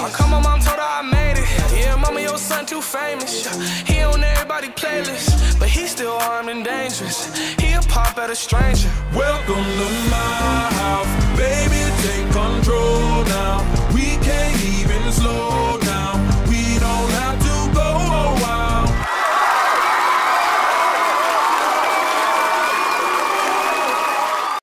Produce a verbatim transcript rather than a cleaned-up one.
How come my mom told her I made it? Yeah, mama, your son too famous. He on everybody playlist, but he still armed and dangerous. He a pop at a stranger. Welcome to my house.